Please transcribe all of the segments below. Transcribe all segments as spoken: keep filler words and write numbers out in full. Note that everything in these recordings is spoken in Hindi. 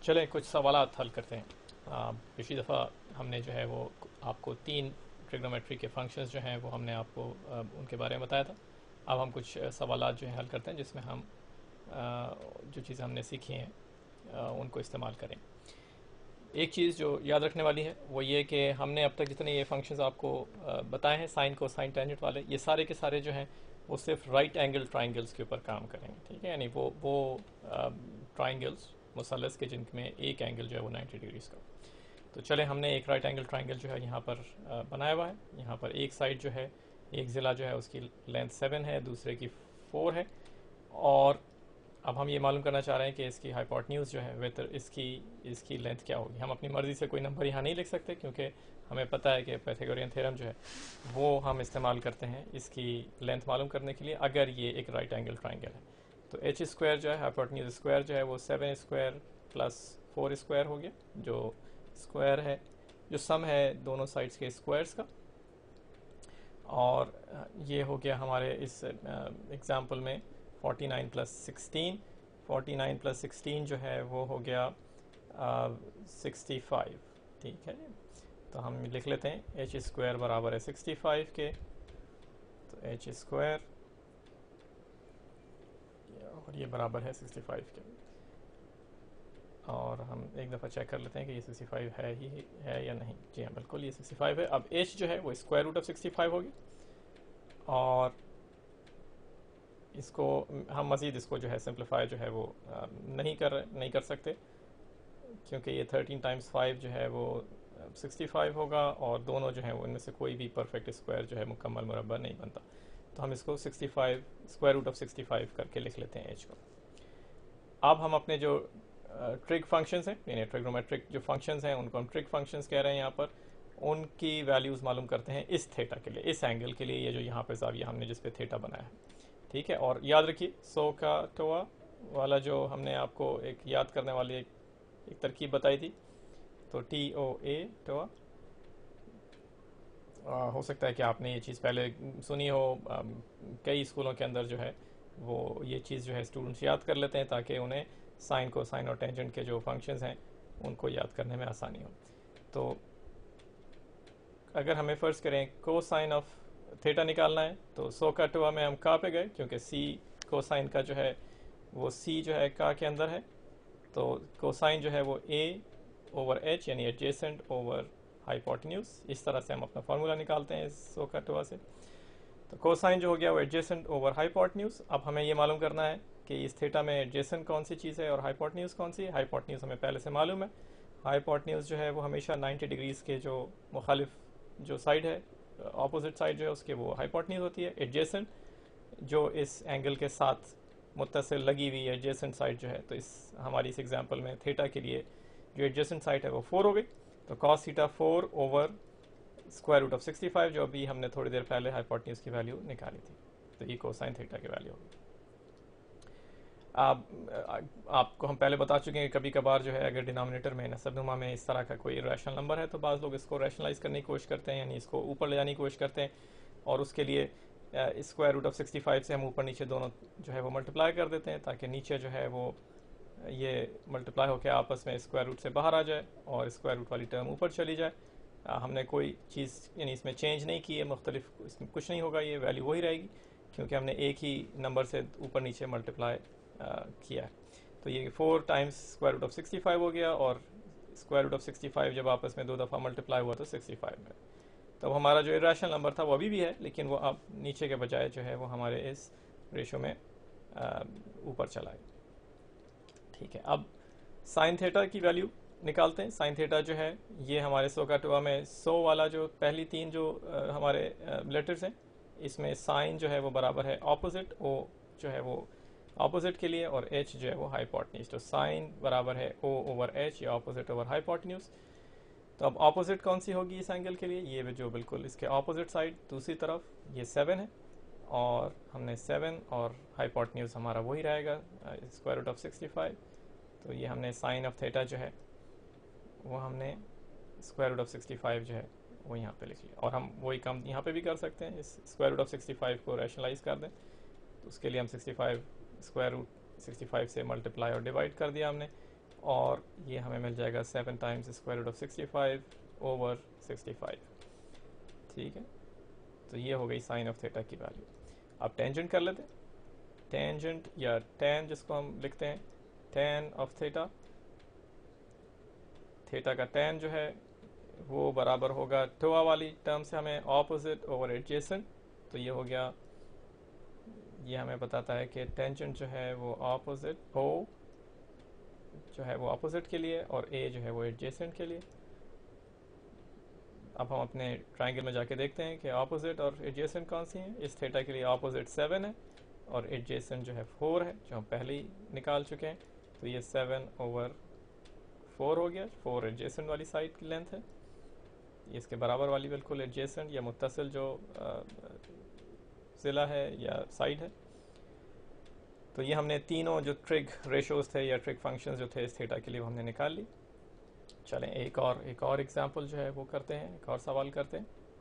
चलें कुछ सवालात हल करते हैं। आ, पिछली दफ़ा हमने जो है वो आपको तीन ट्रिग्नोमेट्री के फंक्शंस जो हैं वो हमने आपको आ, उनके बारे में बताया था। अब हम कुछ सवालात जो हैं हल करते हैं जिसमें हम आ, जो चीज़ें हमने सीखी हैं आ, उनको इस्तेमाल करें। एक चीज़ जो याद रखने वाली है वो ये कि हमने अब तक जितने ये फंक्शंस आपको आ, बताए हैं, साइन को साइन टेंजेंट वाले, ये सारे के सारे जो हैं वो सिर्फ राइट एंगल ट्राइंगल्स के ऊपर काम करेंगे। ठीक है, यानी वो वो ट्राइंगल्स मुसल्लस के जिनमें एक एंगल जो है वो नाइन्टी डिग्रीज का। तो चले, हमने एक राइट एंगल ट्राइंगल जो है यहाँ पर आ, बनाया हुआ है। यहाँ पर एक साइड जो है, एक ज़िला जो है उसकी लेंथ सेवन है, दूसरे की फोर है। और अब हम ये मालूम करना चाह रहे हैं कि इसकी हाइपोटेन्यूज जो है वेतर इसकी इसकी लेंथ क्या होगी। हम अपनी मर्ज़ी से कोई नंबर यहाँ नहीं लिख सकते क्योंकि हमें पता है कि पाइथागोरियन थ्योरम जो है वो हम इस्तेमाल करते हैं इसकी लेंथ मालूम करने के लिए अगर ये एक राइट एंगल ट्राइंगल है। तो एच स्क्वायर जो है, हाइपोटेन्यूज स्क्वायर जो है वो seven square plus four square हो गया, जो स्क्वायर है जो सम है दोनों साइड्स के स्क्वायर्स का। और ये हो गया हमारे इस एग्जांपल में forty nine plus sixteen. Forty nine plus sixteen जो है वो हो गया सिक्सटी फाइव। ठीक है, तो हम लिख लेते हैं एच स्क्वायर बराबर है सिक्सटी फाइव के। तो एच स्क्वायर और ये बराबर है सिक्सटी फाइव के। और हम एक दफ़ा चेक कर लेते हैं कि ये सिक्सटी फाइव है ही है या नहीं। जी हाँ, बिल्कुल ये सिक्सटी फाइव है। अब एच जो है वो square root of sixty five होगी और इसको हम मज़ीद इसको जो है सिंप्लीफाई जो है वो नहीं कर नहीं कर सकते क्योंकि ये थर्टीन टाइम्स फाइव जो है वो सिक्सटी फाइव होगा और दोनों जो है वो इनमें से कोई भी परफेक्ट स्क्वायर जो है मुकम्मल मुरब्बा नहीं बनता। तो हम इसको sixty five square root of sixty five करके लिख लेते हैं एच को। अब हम अपने जो ट्रिग फंक्शंस हैं, यानी ट्रिग्नोमेट्रिक जो फंक्शंस हैं उनको हम ट्रिग फंक्शंस कह रहे हैं यहाँ पर, उनकी वैल्यूज़ मालूम करते हैं इस थीटा के लिए, इस एंगल के लिए, ये जो यहाँ पर ज़ाविया हमने जिस पे थीटा बनाया है। ठीक है, और याद रखिए सो का टोआ वाला जो हमने आपको एक याद करने वाली एक, एक तरकीब बताई थी, तो टी ओ ए टोआ। हो सकता है कि आपने ये चीज़ पहले सुनी हो, आ, कई स्कूलों के अंदर जो है वो ये चीज़ जो है स्टूडेंट्स याद कर लेते हैं ताकि उन्हें साइन को साइन और टेंजेंट के जो फंक्शंस हैं उनको याद करने में आसानी हो। तो अगर हमें फ़र्ज़ करें को साइन ऑफ थीटा निकालना है तो सो का टोआ में हम का पे गए क्योंकि सी कोसाइन का जो है वो सी जो है का के अंदर है। तो कोसाइन जो है वो ए ओवर एच यानी एडजेसेंट ओवर हाइपोटेन्यूज, इस तरह से हम अपना फार्मूला निकालते हैं सो का टोआ से। तो कोसाइन जो हो गया वो एडजेसेंट ओवर हाइपोटेन्यूज। अब हमें ये मालूम करना है कि इस थीटा में एडजेसेंट कौन सी चीज़ है और हाइपोटेन्यूज कौन सी है। हाइपोटेन्यूज हमें पहले से मालूम है, हाइपोटेन्यूज जो है वो हमेशा नाइन्टी डिग्रीज के जो मुखालिफ जो साइड है, ऑपोजिट साइड जो है उसके वो हाइपोटेन्यूज होती है। एडजेसेंट जो इस एंगल के साथ मुत्तसिल लगी हुई एडजेसेंट साइड जो है, तो इस हमारी इस एग्जांपल में थीटा के लिए जो एडजेसेंट साइड है वो फोर हो गई। तो cos theta four over square root of sixty five, जो अभी हमने थोड़ी देर पहले हाइपोटेन्यूज की वैल्यू निकाली थी, तो ये कोसाइन थीटा की वैल्यू होगी। आप आपको हम पहले बता चुके हैं कि कभी कभार जो है अगर डिनोमिनेटर में नसबनुमा में इस तरह का कोई रैशनल नंबर है तो बाज़ लोग इसको रैशनलाइज करने की कोशिश करते हैं, यानी इसको ऊपर ले जाने की कोशिश करते हैं और उसके लिए square root of sixty five से हम ऊपर नीचे दोनों जो है वो मल्टीप्लाई कर देते हैं ताकि नीचे जो है वो ये मल्टीप्लाई होकर आपस में स्क्वायर रूट से बाहर आ जाए और स्क्वायर रूट वाली टर्म ऊपर चली जाए। आ, हमने कोई चीज़ यानी इसमें चेंज नहीं की है, मुख्तलिफ इसमें कुछ नहीं होगा, ये वैल्यू वही रहेगी क्योंकि हमने एक ही नंबर से ऊपर नीचे मल्टीप्लाई किया है। तो ये four times square root of sixty five हो गया और square root of sixty five जब आपस में दो दफ़ा मल्टीप्लाई हुआ तो सिक्सटी फाइव में, तो हमारा जो इरेशनल नंबर था वो अभी भी है लेकिन वो अब नीचे के बजाय जो है वो हमारे इस रेशो में ऊपर चला है। ठीक है, अब साइन थीटा की वैल्यू निकालते हैं। साइन थीटा जो है ये हमारे सो का टोआ में सो वाला जो पहली तीन जो आ, हमारे लेटर्स हैं इसमें साइन जो है वो बराबर है ऑपोजिट, ओ जो है वो ऑपोजिट के लिए और एच जो है वो हाइपोटेन्यूज। तो साइन बराबर है ओ ओवर एच या ऑपोजिट ओवर हाइपोटेन्यूज। तो अब ऑपोजिट कौन सी होगी इस एंगल के लिए, ये जो बिल्कुल इसके ऑपोजिट साइड दूसरी तरफ ये सेवन है और हमने सेवन और हाइपोटेन्यूज हमारा वही रहेगा square root of sixty five. तो ये हमने साइन ऑफ थीटा जो है वो हमने square root of sixty five जो है वो यहाँ पे लिख लिया और हम वही काम यहाँ पे भी कर सकते हैं, इस square root of sixty five को रैशनलाइज कर दें तो उसके लिए हम sixty five square root sixty five से मल्टीप्लाई और डिवाइड कर दिया हमने और ये हमें मिल जाएगा seven times square root of sixty five over sixty five. ठीक है, तो ये हो गई साइन ऑफ थीटा की वैल्यू। अब टेंजेंट कर लेते हैं। टेंजेंट या टेन जिसको हम लिखते हैं, टेन ऑफ थीटा, थीटा का टेन जो है वो बराबर होगा टोआ वाली टर्म से हमें ऑपोजिट ओवर एडजेसेंट। तो ये हो गया, ये हमें बताता है कि टेंजेंट जो है वो ऑपोजिट, ओ जो है वो ऑपोजिट के लिए और ए जो है वो एडजेसेंट के लिए। अब हम अपने ट्राइंगल में जाके देखते हैं कि ऑपोजिट और एडजेसेंट कौन सी हैं। इस थीटा के लिए ऑपोजिट सेवन है और एडजेसेंट जो है फोर है, जो हम पहले ही निकाल चुके हैं। तो ये सेवन ओवर फोर हो गया, फोर एडजेसेंट वाली साइड की लेंथ है, ये इसके बराबर वाली बिल्कुल एडजेसेंट या मुत्तसिल जो ज़िला है या साइड है। तो ये हमने तीनों जो ट्रिग रेशोज थे या ट्रिग फंक्शंस जो थे इस थीटा के लिए वो हमने निकाल ली। चलें एक और एक और एग्जांपल जो है वो करते हैं, एक और सवाल करते हैं।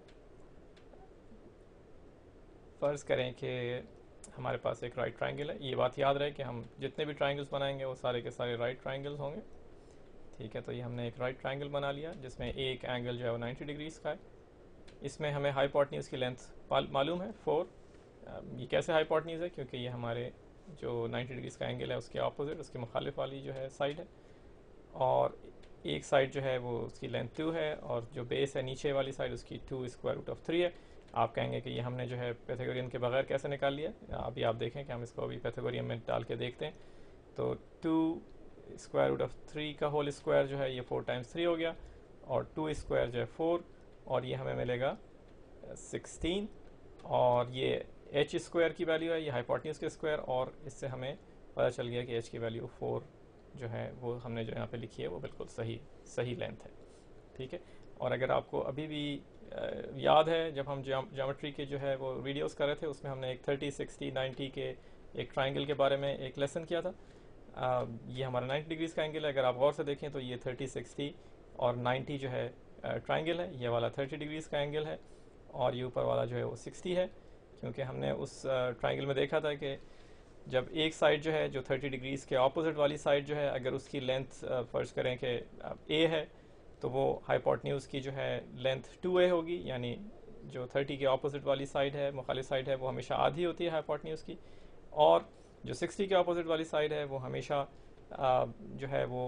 फ़र्ज़ करें कि हमारे पास एक राइट ट्राइंगल है। ये बात याद रहे कि हम जितने भी ट्राइंगल्स बनाएंगे वो सारे के सारे राइट ट्राइंगल्स होंगे। ठीक है, तो ये हमने एक राइट ट्राइंगल बना लिया जिसमें एक एंगल जो है वो नाइन्टी डिग्रीज का है। इसमें हमें हाइपोटेन्यूज की लेंथ मालूम है फोर। ये कैसे हाइपोटेन्यूज है, क्योंकि ये हमारे जो नाइन्टी डिग्रीज का एंगल है उसके ऑपोजिट, उसके मुखालिफ वाली जो है साइड है, और एक साइड जो है वो उसकी लेंथ टू है और जो बेस है नीचे वाली साइड उसकी two square root of three है। आप कहेंगे कि ये हमने जो है पैथागोरियन के बगैर कैसे निकाल लिया। अभी आप देखें कि हम इसको अभी पैथागोरियन में डाल के देखते हैं। तो two square root of three का होल स्क्वायर जो है ये फोर टाइम्स थ्री हो गया और टू स्क्वायर जो है फोर, और ये हमें मिलेगा सिक्सटीन, और ये एच स्क्वायर की वैल्यू है, ये हाइपोटेन्यूज के स्क्वायर, और इससे हमें पता चल गया कि एच की वैल्यू फोर जो है वो हमने जो यहाँ पे लिखी है वो बिल्कुल सही सही लेंथ है। ठीक है, और अगर आपको अभी भी याद है जब हम ज्योमेट्री के जो है वो वीडियोस कर रहे थे उसमें हमने एक थर्टी सिक्सटी नाइन्टी के एक ट्राइंगल के बारे में एक लेसन किया था। आ, ये हमारा नाइन्टी डिग्रीज का एंगल है। अगर आप गौर से देखें तो ये थर्टी सिक्सटी और नाइन्टी जो है ट्राइंगल है, ये वाला थर्टी डिग्रीज का एंगल है और ये ऊपर वाला जो है वो सिक्सटी है, क्योंकि हमने उस ट्राइंगल में देखा था कि जब एक साइड जो है जो थर्टी डिग्रीज के ऑपोजिट वाली साइड जो है अगर उसकी लेंथ फर्ज करें कि ए है तो वो हाइपोटेन्यूज की जो है लेंथ टू ए होगी, यानी जो थर्टी के ऑपोजिट वाली साइड है, मुखालिफ साइड है, वो हमेशा आधी होती है हाइपोटेन्यूज की, और जो सिक्सटी के ऑपोजिट वाली साइड है वो हमेशा आ, जो है वो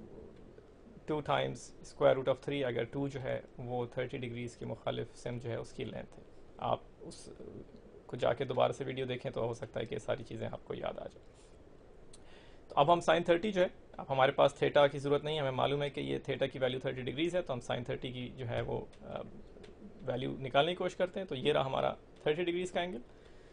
two times square root of three, अगर टू जो है वो थर्टी डिग्रीज की मुखालिफ सिम जो है उसकी लेंथ है। आप उस को जाके दोबारा से वीडियो देखें तो हो सकता है कि सारी चीज़ें आपको याद आ जाए। तो अब हम साइन थर्टी जो है, अब हमारे पास थीटा की ज़रूरत नहीं है, हमें मालूम है कि ये थीटा की वैल्यू थर्टी डिग्रीज है, तो हम साइन थर्टी की जो है वो वैल्यू निकालने की कोशिश करते हैं। तो ये रहा हमारा थर्टी डिग्रीज का एंगल।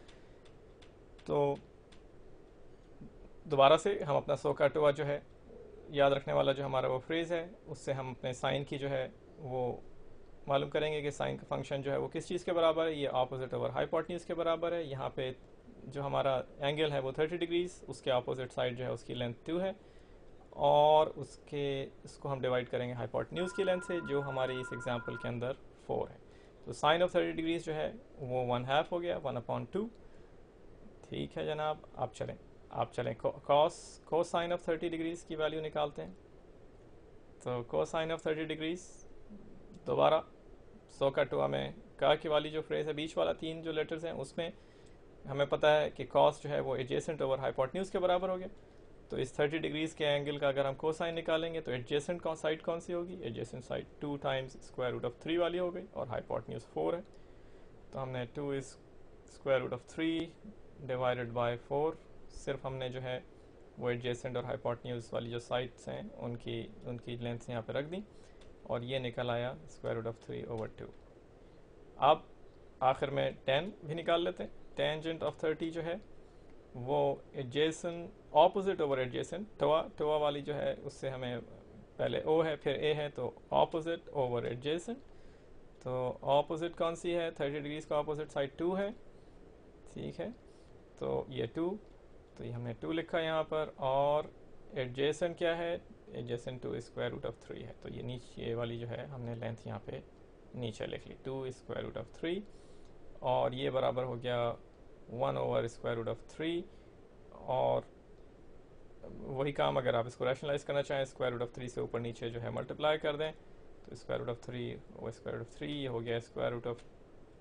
तो दोबारा से हम अपना सोकाटोआ जो है याद रखने वाला जो हमारा वो फ्रेज़ है उससे हम अपने साइन की जो है वो मालूम करेंगे कि साइन का फंक्शन जो है वो किस चीज़ के बराबर है। ये ऑपोजिट ओवर हाइपोटेन्यूज के बराबर है। यहाँ पे जो हमारा एंगल है वो थर्टी डिग्रीज, उसके ऑपोजिट साइड जो है उसकी लेंथ टू है, और उसके इसको हम डिवाइड करेंगे हाइपोटेन्यूज की लेंथ से जो हमारे इस एग्जांपल के अंदर फोर है। तो साइन ऑफ थर्टी डिग्रीज जो है वो वन हाफ हो गया, वन अपॉन टू। ठीक है जनाब, आप चलें आप चलें cos cosine of thirty degrees की वैल्यू निकालते हैं। तो cosine of thirty degrees, दोबारा सो का टुआ में का की वाली जो फ्रेज है बीच वाला तीन जो लेटर्स हैं उसमें हमें पता है कि कॉस जो है वो एडजेसेंट ओवर हाइपोटेन्यूज के बराबर हो गया। तो इस थर्टी डिग्रीज के एंगल का अगर हम कोसाइन निकालेंगे तो एडजेसेंट कौन साइड कौन सी होगी, adjacent side two times square root of three वाली हो गई और हाइपोटेन्यूज फोर है। तो हमने two is square root of three divided by four, सिर्फ हमने जो है वो एडजेसेंट और हाइपोटेन्यूज वाली जो साइड्स हैं उनकी उनकी लेंथ यहाँ पे रख दी और ये निकल आया square root of three over two. अब आखिर में टेन भी निकाल लेते हैं। टेंजेंट ऑफ थर्टी जो है वो एडजेसेंट ऑपोजिट ओवर एडजेसेंट, टोआ टोआ वाली जो है उससे हमें पहले ओ है फिर ए है, तो ऑपोजिट ओवर एडजेसेंट। तो ऑपोजिट कौन सी है, थर्टी डिग्रीज का ऑपोजिट साइड टू है। ठीक है, तो ये टू, तो ये हमने टू लिखा यहाँ पर, और एडजेसेंट क्या है, adjacent two square root of three है। तो ये नीचे वाली जो है हमने लेंथ यहाँ पे नीचे लिख ली, two square root of three, और ये बराबर हो गया one over square root of three, और वही काम अगर आप इसको रैशनलाइज करना चाहें, स्क्वायर रूट ऑफ थ्री से ऊपर नीचे जो है मल्टीप्लाई कर दें, तो स्क्वायर रूट ऑफ थ्री वो स्क्वायर रूट ऑफ थ्री हो गया square root of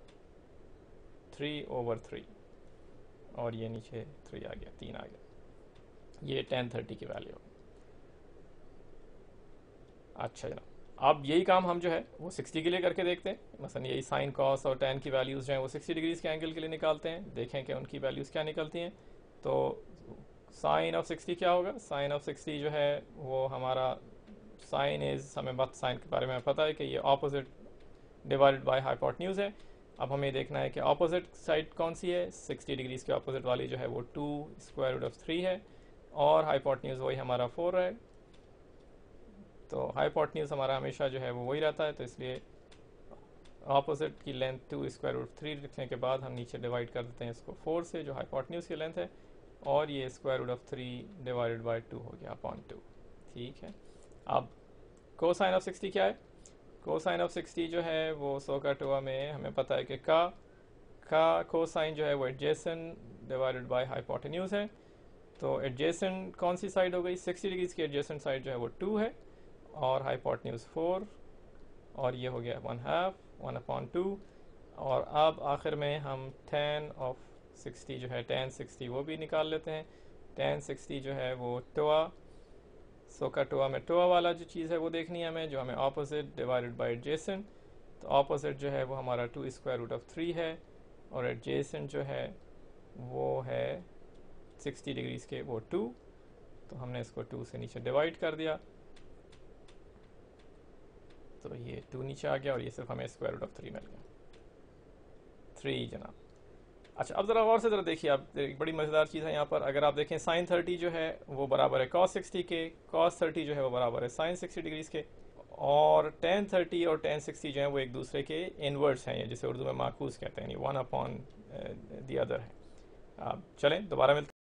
three over three, और ये नीचे थ्री आ गया, तीन आ गया। ये टेन थर्टी की वैल्यू होगी। अच्छा जनाब, अब यही काम हम जो है वो सिक्सटी के लिए करके देखते हैं। मसलन यही साइन कॉस और टेन की वैल्यूज़ जो हैं वो सिक्सटी डिग्रीज के एंगल के लिए निकालते हैं, देखें कि उनकी वैल्यूज़ क्या निकलती हैं। तो साइन ऑफ सिक्सटी क्या होगा? साइन ऑफ सिक्सटी जो है वो हमारा साइन इज, हमें बात साइन के बारे में पता है कि ये ऑपोजिट डिवाइडेड बाय हाइपोटेन्यूज है। अब हमें देखना है कि ऑपोजिट साइड कौन सी है। सिक्सटी डिग्रीज के ऑपोजिट वाली जो है वो two square root of three है, और हाइपोटेन्यूज वही हमारा फोर है। तो हाइपोटेन्यूज हमारा हमेशा जो है वो वही रहता है, तो इसलिए ऑपोजिट की length two square root three लिखने के बाद हम नीचे डिवाइड कर देते हैं इसको फोर से, जो हाइपोटेन्यूज की लेंथ है, और ये square root of three divided by two हो गया अपॉन टू। ठीक है, अब कोसाइन ऑफ सिक्सटी क्या है? कोसाइन ऑफ सिक्सटी जो है वो सोकाटोआ में हमें पता है कि का का कोसाइन जो है वो एडजेसेंट डिवाइडेड बाय हाइपोटेन्यूज है। तो एडजेसेंट कौन सी साइड हो गई? सिक्सटी डिग्रीज की एडजेसेंट साइड जो है वो टू है, और हाइपोटेन्यूज फोर, और ये हो गया one half one upon two. और अब आखिर में हम टेन ऑफ सिक्सटी जो है टेन सिक्सटी वो भी निकाल लेते हैं। टेन सिक्सटी जो है वो टोआ, सोकाटोआ में टोआ वाला जो चीज़ है वो देखनी है हमें, जो हमें ऑपोजिट डिवाइडेड बाय एडजेसेंट। तो ऑपोजिट जो है वो हमारा two square root of three है, और एडजेसेंट जो है वो है सिक्सटी डिग्रीज के वो टू। तो हमने इसको टू से नीचे डिवाइड कर दिया, तो ये टू नीचे आ गया, और ये सिर्फ हमें स्क्वायर रूट ऑफ थ्री मिल गया, थ्री जनाब। अच्छा, अब ज़रा और से ज़रा देखिए आप, एक बड़ी मज़ेदार चीज़ है यहाँ पर। अगर आप देखें साइन थर्टी जो है वो बराबर है कॉस सिक्सटी के, कॉस थर्टी जो है वो बराबर है साइन सिक्सटी डिग्रीज के, और टेन थर्टी और टेन सिक्सटी जो है वो एक दूसरे के इनवर्स हैं, जिसे उर्दू में माकूस कहते हैं, वन अपॉन दी अदर है। आप चलें दोबारा मिलते